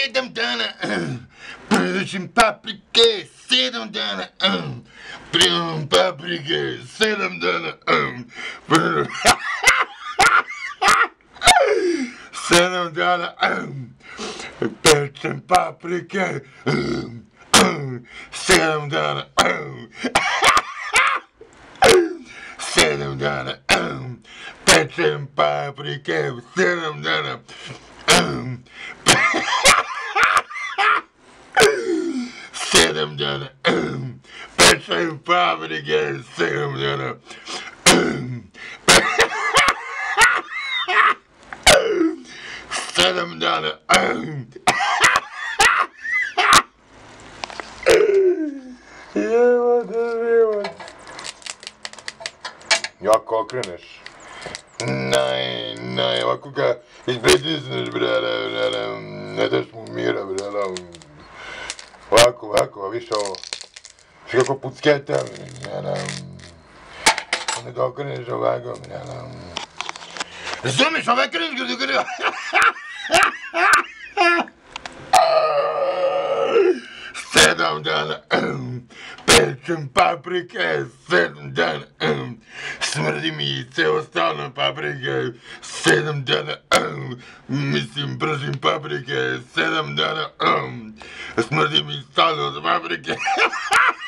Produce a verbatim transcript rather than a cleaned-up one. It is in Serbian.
sedam dana, pecem paprike, sedam dana, pevam paprike, sedam dana, sedam dana, pecem paprike, sedam dana, sedam dana, pecem paprike, sedam dana, sedam dana, pecem paprike, sedam dana, sedam dana. Jako okreneš? Nej, nej, ovako ga izpritisneš, brada, brada, ne daš mu mira, brada. Ovako, ovako, više ovo, više kako pucketa, brada. Ne ga okreneš ovako, brada. Razumiješ, ovako kreneš ga dogre. Sedam dana, pecem paprike, sedam dana, smrdi mi ceo stalno paprike, sedam dana, mislim pržim paprike, sedam dana, smrdi mi stalno paprike.